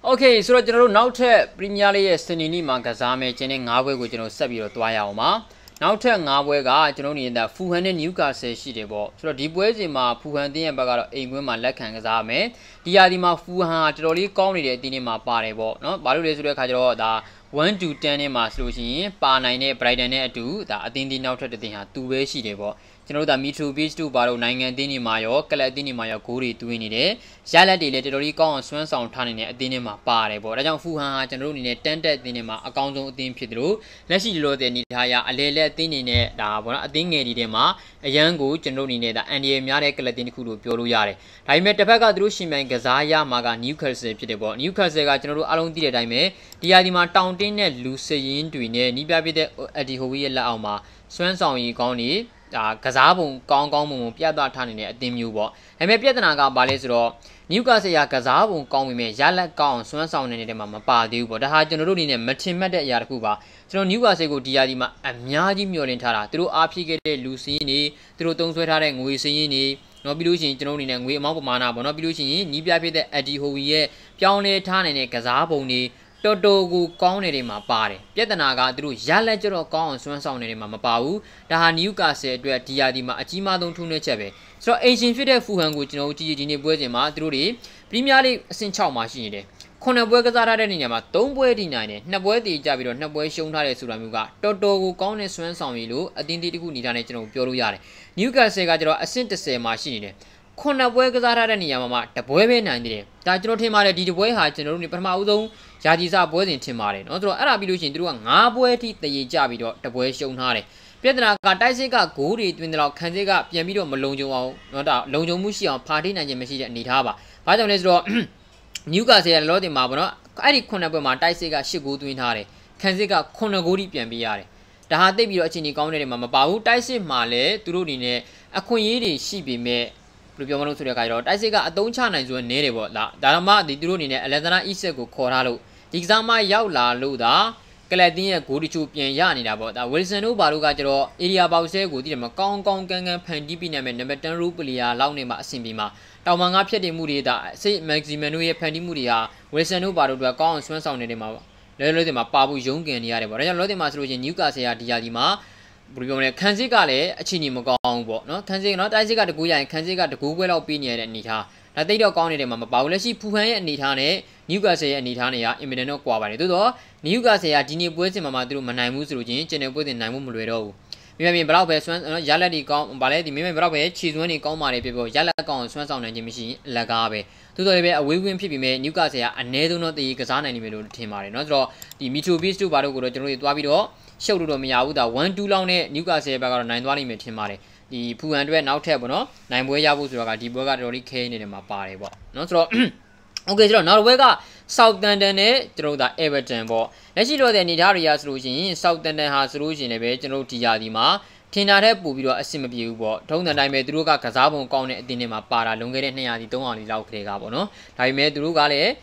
Okay, so now Premier League Senini Magazame, Jenny Nawe, which Sabio Twayama. Now tell Nawe, Generally, the Fuhan Newcastle City Ball. So deep ways in my Puhan and Baga, a woman like Hangazame, the Adima Fuhan, Tiroli, Comedy, Dinima Parebo, no, Baru Kajro, the 1 to 10 in Maslushi, Pa 9, Brighton 2, the Adindi now to the thing, 2 ways she debo. The Mitru Beach to Baro 9 and Dini Mayo, Caladini Mayo Kuri to win it. Shaladi literally gone swans on Tanning at Dinima Parebo. Rajan Fuhan, generally tented Dinima, account of Dim Pedro. Let's see load the Nitaya, a lele Dinine, the Ding Edema, a young good generally the Andy Miare Caladini Kuru Pioruyare. I met the Paga Drushima Gazaya Maga Newcastle Pedebo. Newcastle General Alon Did I may. The Adima Town Tin Lucy into Nibabi at the Hovia Lauma. Swans on Econi. Kazabun, Gong, Piada Tani at Dimu. And maybe Pietanaga Balesro, Newcastle Kazabun, Gong me, Yala Gong, Swanson and Mama Padu, but the Hajan in a Matimada Yakuba. Through Newcastle Diadima, and Miadi Murintara, through Apicate Lucini, through Tonsweta and Wisini, Nobilusin, Jonin and Wimamana, but Nobilusin, Nibiapi at the Hovie, Pione Tani, Kazaboni. Toto County Mapare. Pietanaga drew Jalajero Con Swanson in Mamapau, the Newcastle to a Tiadima Achima don't to Nechebe. So ancient fidel Fuhan which no Gini Buezima drew the Premier League St. Chow machine. Kona workers are in Yama, don't wear deny, Nabueti Javido, Nabu Shonare Suramuga, Toto County Swanson Milu, a Dindi National Pioruyare. Newcastle got a synthesis machine. Kona workers are in Yamama, the Boeven 90. That not him at the way had generally Permaudo. Jadisa boys in Timari, otro Arabilusin drew a Nabueti, the Javido, the boy shown Harry. Pietana Kataisica, Guri, Twindra, Kanziga, Piamido, Malonjo, not a Lonjo Mushi on party and Yamasi and Nitaba. By the way, Newcastle and Lord in Mabona, I Konabama, Taisiga, Shigu Twin Harry, Kanziga, Konaguri, Piambiare. The hard debut at Chini County Mamabau, Taisi Male, Turudine, a Queen, she be me. Rubiano to the Cairo. I say, I don't challenge you a native. Dama, the Drunine, Alazana Isego, Coralo. Exama Yaula, Luda, Galadina, Gurichu, Pian about that Wilson Barugatero, Iria Bause, Gudim, Kong Kong, Pandipinam, and Nemetan Rupulia, Launima, Simbima. Taumanga Piedi Murida, Saint Maximanui, Pandimuria, Wilson Baruga, Kong, Swanson, and Dema, Lodima, Pabu Jung and Yareba. I love the master in Newcastle at Diadima. Kanzigale, a Chinimo Gong, no? Kanzig not I got the Guya and Kanziga the Google opinion and Nita. That they don't count them about Lessi Puhan and Nitane, Newcastle and Nitania, Imminent Quavani. Newcastle at Dini Buzi Mamadru Manamus Rugin, Jennifer in Namu. We have been Bravo Swans, Yaladi Gong, Ballet, the Mimi Bravo, she's winning Comari people, Yala Gong, Swanson and Jimmy Lagabe. To the a William Pipi made Newcastle and Nedo not the Kazan and Middle Timari. Not draw the Mitu Beast to Barugo, Dwabido. Showed to me out that 1 2 long Newcastle back 9 20 met him. The 200 now table, 9 way Yabus, the Boga Rory Kane in my party. Not so okay, so now we got South London through the Everton ball. Let's see what the Nidarias Rusin, South London has Rusin a bit, no Tiadima, Tina Bubido, a similar ball. Told that I made Druga Kazabon Kone Dinema Para, longer than the don't only loud Cregabono. I made Drugale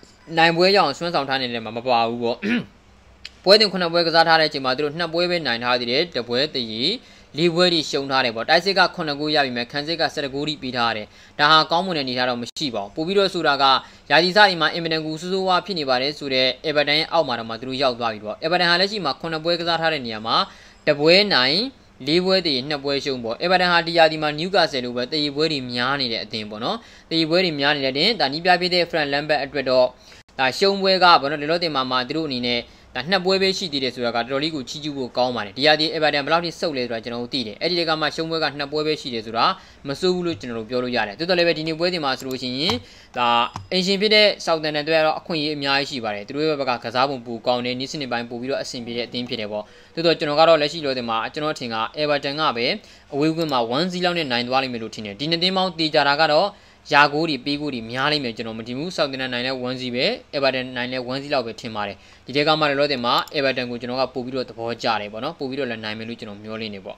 9 way on Swans on time in the Mapa. Pueden con workers at Harachi Madrid, Nabueve 900, the poet the ye, Liwedi shown Harry, but I say got Conaguya, Mekanziga said a goody pitare, Taha common and Hara Mashiba, Pubido Suraga, Yadizarima, Eminent Gusua, Pinibare, Sure, Ebadan, Almara Madru Yavido, Ebadan Halajima, Conabuegas at Haraniama, the Bue 9, Liwedi, Nabue Shumbo, Ebadan Hadiadima, Newcastle, but they were in Miani at Timbono, they were in Miani at the end, and Nibabi de friend Lambert at Redo, that Shumwega, but not the Mama Drunine. That Nabueve she did so I got Roligu Chijubu Kalman. The idea about them bloody so late right now. Ediga Mashonga got Nabueve she did Masulu General Bioloyana. To the Levity Wedi Masruchin, the ancient Pide, Southern and Dwell, Queen Miashi Bare, the river Kazabu Bukon, and Nissan by Bubio assembly at Timpidebo. To the General Leshilo de Ma, General Tinga, Everton Abe, we will my 1 zillion and 9 volume routine. Didn't they mount the Jaragado? Jaguri, Biguri, Miali, Major, Southern 910, Everton 910 Timare. The Degamar Lodema, Everton Gujanoga, Pubiro, the Pojare, Bono, Pubiro, and 9 Minution of Miolinebo.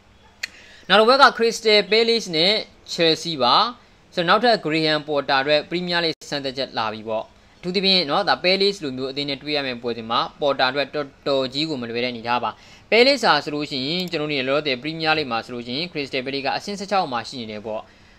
Now, we got Christe Bailey's ne, Chelsea bar. So now to Graham Portare, Premier League Santa Jet Lavibo. To the being, no, the Bailey's Lumu, the Netwiam and Podima, Portare, Toto, Jigu, Mulvera, Nitaba. Bailey's are solution, generally, the Premier League Masrucin, Christe Beliga, a sense of machine in the ball.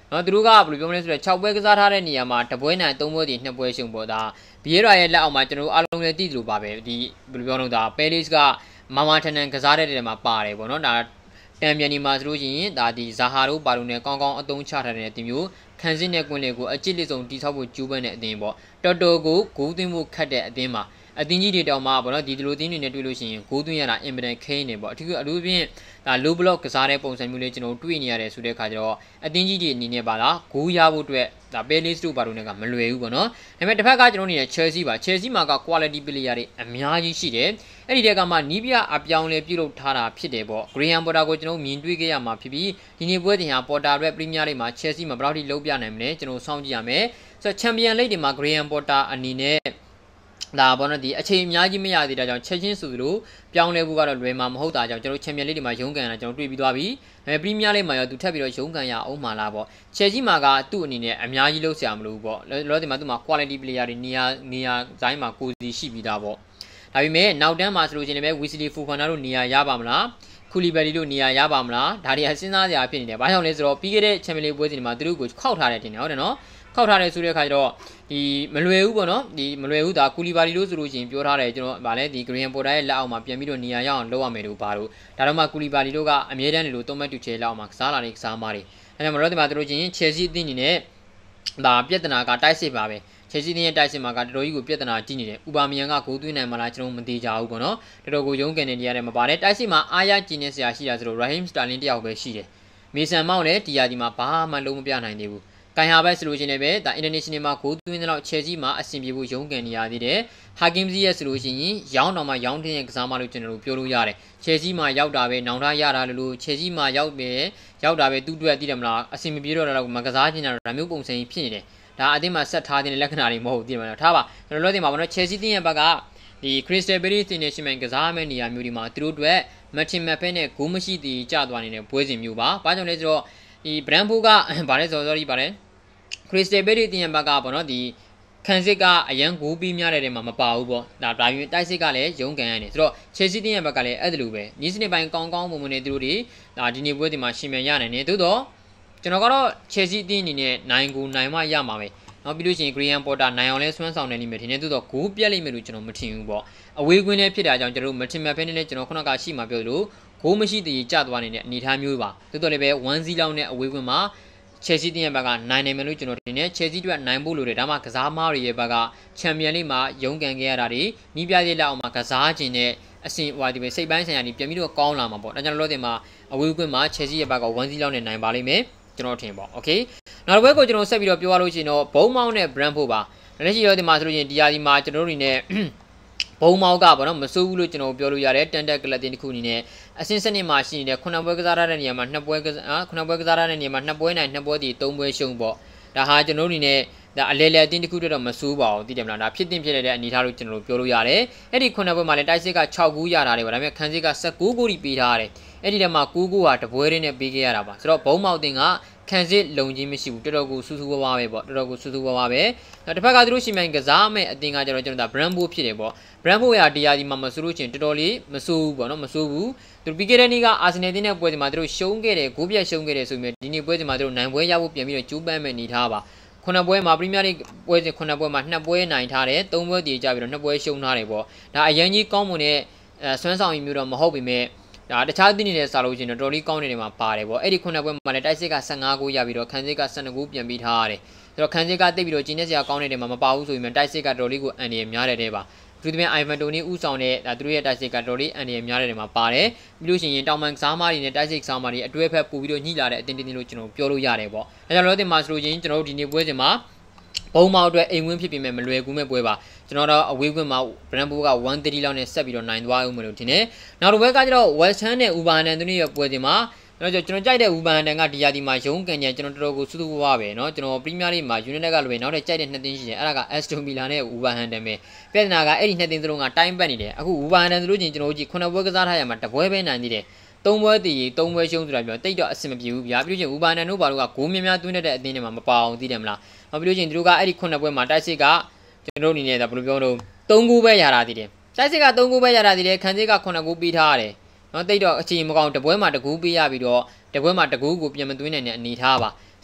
နော်သူတို့ကဘယ်လိုပြောမလဲဆိုတော့6ပွဲကစားထားတဲ့နေရာမှာတပွဲနိုင်3ပွဲတည်2ပွဲရှုံးပေါ့ဒါဘီယေရာရဲ့လက်အောက်မှာကျွန်တော်တို့အားလုံးလည်းတည်သလိုပါပဲဒီဘယ်လိုပြောလို့ဒါပဲလေးစ်ကမာမာထန်ထန်ကစားတဲ့နေရာမှာပါတယ်ပေါ့နော်ဒါတံမြန်ဒီမှာဆိုလို့ရှိရင်ဒါဒီဇာဟာတို့ပါလို့နဲ့ကောင်းကောင်းအသုံးချထားတဲ့ဒီမျိုးခံစစ်နဲ့ကွင်းလေးကိုအကျစ်လက်ဆုံးတိဆောက်ဖို့ကြိုးပမ်းတဲ့အသင်းပေါ့တော်တော်ကိုဂိုးသွင်းဖို့ခတ်တဲ့အသင်းမှာအသင်းကြီးတွေတောင်မှပေါ့နော်ဒီလိုအသင်းတွေနဲ့တွေ့လို့ရှိရင်ဂိုးသွင်းရတာအင်ပဒန်ခင်းနေပေါ့အထူးအထူးဖြင့်ဒါ low block ကစားတဲ့ပုံစံမျိုးလေးကျွန်တော်တွေ့နေရတယ်ဆိုတဲ့အခါကျတော့အသင်းကြီးတွေအနေနဲ့ပါလားဂိုးရဖို့အတွက်ဒါ Palace တို့ပါလို့နဲ့ကမလွယ်ဘူးပေါ့နော်ဒါပေမဲ့တစ်ဖက်ကကျွန်တော်အနေနဲ့ Chelsea ပါ Chelsea မှာက quality player တွေအများကြီးရှိတယ်အဲ့ဒီတက်ကမှနီးပြအပြောင်းလဲပြုလုပ်ထားတာဖြစ်တယ်ပေါ့ Graham Potter ကိုကျွန်တော်မြင်တွေ့ခဲ့ရမှာဖြစ်ပြီးဒီနေ့ပွဲတင်ဟာ Potter ရဲ့ Premier League မှာ Chelsea မှာဘယ်လောက်ထိလုံးပြနိုင်မလဲကျွန်တော်စောင့်ကြည့်ရမယ်ဆိုတော့ Champion League တွေမှာ Graham Potter အနေနဲ့ဒါဘောနော်ဒီအချိန်အများကြီးမရသေးတာကြောင့်ချက်ချင်းဆိုသလိုပြောင်းလဲဖို့ကတော့လွယ်မှာမဟုတ်တာကြောင့်ကျွန်တော်ချန်ပီယံလိတွေမှာရုန်းကန်ရတာကျွန်တော်တွေ့ပြီးသွားပြီဒါပေမဲ့ပရီးမီးယားလိမှာရောသူထပ်ပြီးတော့ရုန်းကန်ရအောင်မှာလားပေါ့ချက်ကြီးမှာကသူ့အနေနဲ့အများကြီးလုံးဆရာမလို့ပေါ့လောဒီမှာသူ့မှာ quality player တွေနေရာဇိုင်းမှာကိုစီရှိပြီးသားပေါ့ဒါပေမဲ့နောက်တန်းမှာဆိုလို့ရှိရင်လည်း Wesley Fofana တို့နေရာရပါမလားကူလီဘယ်လီတို့နေရာရပါမလားဒါတွေအစဉ်းစားစရာဖြစ်နေတယ်ဘာကြောင့်လဲဆိုတော့ပြီးခဲ့တဲ့ချန်ပီယံလိပွဲစဉ်မှာသူတို့ကိုခောက်ထားတယ်တင်တယ်ဟုတ်တယ်နော်ခောက်ထားတယ်ဆိုတဲ့အခါကျတော့ဒီမလွယ်ဘူးပေါ့နော်ဒီမလွယ်ဘူးဒါကူလီဘာလီလို့ဆိုလို့ရှိရင်ပြောထားတယ်ကျွန်တော်ဗာလဲဒီ Graham Potter ရဲ့လက်အောက်မှာပြန်ပြီးတော့နေရာရအောင်လုပ်ရမယ်လို့ပါတော့ဒါတော့မှကူလီဘာလီတို့ကအမြဲတမ်းနေလို့သုံးမဲ့တူချဲလက်အောက်မှာကစားလာတဲ့ကစားမားတွေအဲကြောင့်မလို့ဒီမှာတို့ချင်း Chelsea အသင်းအနေနဲ့ဒါပြဿနာကတိုက်စစ်ပါပဲ Chelsea အသင်းရဲ့တိုက်စစ်မှာကတော်တော်ကြီးကိုပြဿနာကြီးနေတယ်ဥပါမီယန်ကဂိုးသွင်းနိုင်မလားကျွန်တော်မသိကြဘူးပေါ့နော်တော်တော်ကိုရုန်းကန်နေနေရတယ်မပါနဲ့တိုက်စစ်မှာအားရကျင်းနေစရာရှိတာဆိုတော့ Raheem Sterling တယောက်ပဲရှိတယ်မေဆန်မောင်းလည်းဒီယာဒီမှာဘာမှလုံးမပြနိုင်သေးဘူးကိုင်ဟာဘက်ဆိုလို့ရှိရင်လည်းဒါ international မှာဂိုးသွင်းတဲ့လောက် Chelsea မှာအဆင်ပြေဖို့ရုန်းကန်နေရသေးတယ်။ Hakim Ziyech ဆိုလို့ရှိရင်ရောင်းတော်မှာရောင်းတဲ့ကစားမလို့ကျွန်တော်တို့ပြောလို့ရတယ်။ Chelsea မှာရောက်တာပဲနောင်တရတာလို့ Chelsea မှာရောက်တာပဲသူ့အတွက်သိတယ်မလားအဆင်မပြေတော့တော့မကစားချင်တာဒါမျိုးပုံစံကြီးဖြစ်နေတယ်။ဒါအသင်းမှာဆက်ထားတဲ့လက္ခဏာတွေမဟုတ်သိတယ်မလားထားပါကျွန်တော်တို့ဒီမှာဘာလို့ Chelsea တင်းရဲ့ဘက်ကဒီ Crystal Palace တင်းနဲ့ရှင်မန်ကစားမဲ့နေရာမျိုးဒီမှာသူတို့အတွက် Martin Mappé နဲ့ဂိုးမရှိသေးကြသွားနေတဲ့ပွဲစဉ်မျိုးပါ။ဘာကြောင့်လဲဆိုတော့ဒီ Brentford ကဗာလဲဆိုတော့ဗာလဲCrystal Palace တင်ရဘက်ကပေါ့နော်ဒီခန်းစစ်ကအရန်ဂိုးပြီးများတဲ့နေရာမှာမပါဘူးပေါ့ဒါဒါပြီးတိုက်စစ်ကလည်းရုန်းကန်ရတယ်ဆိုတော့ Chelsea တင်ရဘက်ကလည်းအဲ့ဒါလိုပဲနီးစနစ်ပိုင်းကောင်းကောင်းပုံနေသူတို့တွေဒါဒီနေ့ပွဲဒီမှာရှင်မြန်ရနိုင်တယ်သို့တော့ကျွန်တော်ကတော့ Chelsea တင်အနေနဲ့နိုင်ကိုနိုင်မှရမှာပဲနောက်ပြီးလို့ရှိရင် Graham Potter နိုင်အောင်လဲဆွမ်းဆောင်နေလိမ့်မယ်ဒီနေ့သို့တော့ဂိုးပြက်လိမ့်မယ်လို့ကျွန်တော်မထင်ဘူးပေါ့အဝေးကွင်းနဲ့ဖြစ်တာကြောင့်ကျွန်တော်တို့ Martin Mappé နဲ့လည်းကျွန်တော်ခုနကရှိမှပြောလို့ဂိုးမရှိသေးကြသွားနေတဲ့အနေအထားမျိုးပါသို့တော့လည်းပဲ1-0လောက်နဲ့အဝေးကွင်းမှာChelsea တင်းရဲ့ဘက်ကနိုင်နိုင်မယ်လို့ကျွန်တော်ထင်တယ် Chelsea အတွက်နိုင်ဖို့လိုတယ်ဒါမှကစားမားတွေရဲ့ဘက်ကချန်ပီယံလိမှာရုန်းကန်ခဲ့ရတာတွေနီးပြရဲ့လက်အောက်မှာကစားခြင်းနဲ့အဆင့်ဟိုဒီပဲစိတ်ပိုင်းဆိုင်ရာတွေပြန်ပြီးတော့ကောင်းလာမှာပေါ့ဒါကြောင့်လို့တင်မှာအဝေးကွင်းမှာ Chelsea ရဲ့ဘက်က1-0လောက်နဲ့နိုင်ပါလိမ့်မယ်ကျွန်တော်ထင်ပေါ့โอเคနောက်တစ်ပွဲကိုကျွန်တော်ဆက်ပြီးတော့ပြောရလို့ရှိရင်တော့ဘုံမောင်းနဲ့ Brentford ပါလက်ရှိတော့ဒီမှာဆိုလို့ရှိရင်ဒီယာဒီမှာကျွန်တော်တို့အနေနဲ့ဘုံမောင်းကပေါ့နော်မစိုးဘူးလို့ကျွန်တော်ပြောလို့ရတယ်တန်တက်ကလပ်တင်တစ်ခုအနေနဲ့အဆင့်စနစ်မှာရှိနေတဲ့9ပွဲကစားရတဲ့နေရာမှာ2ပွဲ9ပွဲကစားရတဲ့နေရာမှာ2ပွဲနိုင်2ပွဲတည်3ပွဲရှုံးပေါ့ဒါဟာကျွန်တော်တို့အနေနဲ့ဒါအလဲလဲအတင်းတစ်ခုတော့မစိုးပါဘူးသိတယ်မလားဒါဖြစ်တင်ဖြစ်တဲ့အနေအထားလို့ကျွန်တော်တို့ပြောလို့ရတယ်အဲ့ဒီ9ပွဲမှာလည်းတိုက်စစ်က6ဂိုးရတာတယ်ပေါ့ဒါပေမဲ့ခန်းစစ်က19ဂိုးပေးထားရတယ်အဲ့ဒီထဲမှာ9ဂိုးဟာတပွဲရင်းနဲ့ပေးခဲ့ရတာပါဆိုတော့ဘုံမောက်တင်ကခံစစ်လုံချင်းမရှိဘူးတော်တော်ကိုစူးစူးဝါးဝါးပဲပေါ့တော်တော်ကိုစူးစူးဝါးဝါးပဲတစ်ဖက်ကသူတို့ရှင်မြိုင်ကစားမဲ့အတင်ကကျတော့ကျွန်တော်ဒါ Brentford ဖြစ်တယ်ပေါ့ Brentford ရာဒီယာဒီမှာမဆိုးလို့ချင်းတော်တော်လေးမဆိုးဘူးပေါ့နော်မဆိုးဘူးသူပြီးခဲ့တဲ့နေ့က Arsenal တင်းတဲ့ပွဲစဉ်မှာသူတို့ရှုံးခဲ့တယ်ဂိုးပြတ်ရှုံးခဲ့တယ်ဆိုပြီးဒီနေ့ပွဲစဉ်မှာသူတို့နိုင်ပွဲရဖို့ပြန်ပြီးတော့ကြိုးပမ်းမဲ့နေထားပါ9ပွဲမှာ Premier League ပွဲစဉ်9ပွဲမှာ2ပွဲနိုင်ထားတယ်3ပွဲတည်ကြပြီးတော့2ပွဲရှုံးထားတယ်ပေါ့ဒါအရင်ကြီးကောင်းမွန်တဲ့စွမ်းဆောင်ရည်မျိုးတော့မဟုတ်ပေမဲ့ဒါတခြားတင်းနေတဲ့စာလို့ချင်းတော့တော်လေးကောင်းနေတယ်မှာပါတယ်ပေါ့အဲ့ဒီ9ပွဲမှာလည်းတိုက်စစ်က15ဂိုးရပြီးတော့ခန်းစစ်က12ဂိုးပြန်ပြီးထားရတယ်ဆိုတော့ခန်းစစ်ကတိတ်ပြီးတော့ကျင်းနေစရာကောင်းနေတယ်မှာမပါဘူးဆိုရင်တိုက်စစ်ကတော်လေးကိုအန်ရများတယ်တဲ့ပါသူတို့ပြန် Ivan Toney ဥဆောင်တဲ့သူတို့ရဲ့တိုက်စစ်ကတော်လေးအန်ရများတယ်မှာပါတယ်ပြီးလို့ရှိရင်တောင်ပန်ကစားမားတွေနဲ့တိုက်စစ်ကစားမားတွေအတွဲဖက်ပို့ပြီးတော့ညှိလာတဲ့အတင်းတင်းလို့ကျွန်တော်ပြောလို့ရတယ်ပေါ့အဲကြောင့်လို့တင်မှာဆိုလို့ချင်းကျွန်တော်တို့ဒီနေ့ပွဲစဉ်မှာဘုံမောက်အတွက်အိမ်ဝင်းဖြစ်ပြီးမဲ့မလွယ်ကူမဲ့ပွဲပါကျွန်တော်တို့အဝေးကွင်းမှာ Brentford က1-3လောက်နဲ့ဆက်ပြီးတော့နိုင်သွားဦးမယ်လို့ထင်တယ်နောက်တစ်ပွဲကကျတော့ West Ham နဲ့ Wolverhampton တို့ရဲ့ပွဲစဉ်မှာကျွန်တော်ကြိုက်တဲ့ Wolverhampton ကဒီယာဒီမှာရုံးကန်ကြကျွန်တော်တော်ကိုစူးစူးဝါးပဲเนาะကျွန်တော် Premier League မှာ United ကလိုပဲနောက်ထပ်ကြိုက်တဲ့2သင်းရှိတယ်အဲ့ဒါက Aston Villa နဲ့ Wolverhampton ပဲပြဿနာကအဲ့ဒီ2သင်းစလုံးကတိုင်းပတ်နေတယ်အခု Wolverhampton ဆိုလို့ချင်းကျွန်တော်တို့ကြည့်9ပွဲကစားထားရမှာတပွဲပဲနိုင်သေးတယ်3ပွဲတည်3ပွဲရှုံးဆိုတာပြောတိတ်တော့အဆင်မပြေဘူးဗျာပြီးလို့ချင်း Wolverhampton တို့ဘာလို့ကဂိုးများများသွင်းတဲ့အသင်းတွေမှာမပါအောင်သိတယ်မလားနောက်ပြီးလို့ချင်းသူတို့ကအဲ့ဒီ9ပွဲမှာတိုက်စစ်ကကျွန်တော်တို့အနေနဲ့ဒါဘယ်လိုပြောလို့3ဂိုးပဲရတာတည်တယ်တိုက်စစ်က3ဂိုးပဲရတာတည်တယ်ခန်းစစ်က9ဂိုးပေးထားရတယ်နော်တိတ်တော့အချိန်မကောင်းတပွဲမှာတကူပေးရပြီးတော့တပွဲမှာတကူကိုပြန်မသွင်းနိုင်တဲ့အနေထားပါ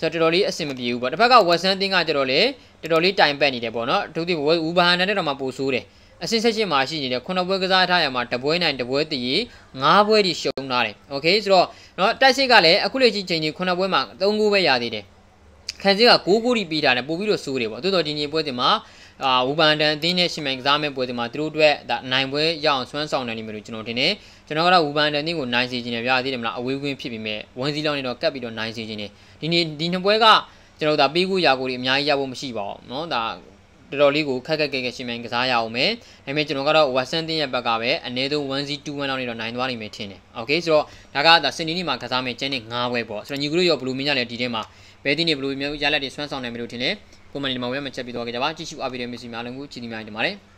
ဆိုတော့တော်တော်လေးအဆင်မပြေဘူးပေါ့တစ်ဖက်ကဝက်ဆန်တင်းကတော်တော်လေးတိုင်ပတ်နေတယ်ပေါ့နော်အထူးသဖြင့်ဝူဘာဟန်နဲ့တော့မှပိုဆိုးတယ်အဆင့်ဆက်ရှင်းမှာရှိနေတဲ့9ပွဲကစားထားရမှာတပွဲနိုင်တပွဲတည်9ပွဲထိရှုံးထားတယ်โอเคဆိုတော့เนาะတိုက်စစ်ကလည်းအခုလေကြီးချိန်ကြီး9ပွဲမှာ3ဂိုးပဲရသေးတယ်ခန်းစည်းက9ဂိုးထိပြီးထားတယ်ပို့ပြီးတော့ဆိုးတယ်ပေါ့တိုးတော်ဒီနေ့ပွဲစဉ်မှာဝူဘန်တန်အသင်းနဲ့ရှင်မိုင်ကစားမဲ့ပွဲစဉ်မှာသူတို့အတွက်ဒါနိုင်ပွဲရအောင်ဆွမ်းဆောင်နိုင်နေမယ်လို့ကျွန်တော်ထင်တယ်ကျွန်တော်ကတော့ဝူဘန်တန်အသင်းကိုနိုင်စေခြင်းနဲ့ပြရသေးတယ်မလားအဝေးကွင်းဖြစ်ပြီးမဲ့ဝန်စီလောင်းနေတော့ကပ်ပြီးတော့နိုင်စေခြင်းနဲ့ဒီနှစ်ပွဲကကျွန်တော်ဒါပေးကူရာကိုတွေအများကြီးရဖို့မရှိပါဘူးเนาะဒါတော်တော်လေးကိုခက်ခက်ခဲခဲရှင်မိုင်ကစားရအောင်မယ်ဒါပေမဲ့ကျွန်တော်ကတော့ဝက်ဆန်တင်းရဲ့ဘက်ကပဲအနည်းဆုံး 1-2-1 လောက်နေတော့နိုင်သွားနိုင်မယ်ထင်တယ်โอเคဆိုတော့ဒါကဒါစင်နီနီမှာကစားမယ်ကျန်းနဲ့9ပွဲပေါ့ဆိုတော့ညီကတို့ရောဘလူးမင်းကြလည်းဒီထဲမှာဘယ်တင်းနေဘလူးမျိုးရလက်တွေဆွမ်းဆောင်နိုင်မယ်လို့ထင်တယ်ကိုမန်ဒီမှာဝဲမှာချက်ပြီးသွားကြပါကြည့်ရှုအားပေးတဲ့မစ္စည်းများလုံးကိုကြည်ဒီများတင်ပါတယ်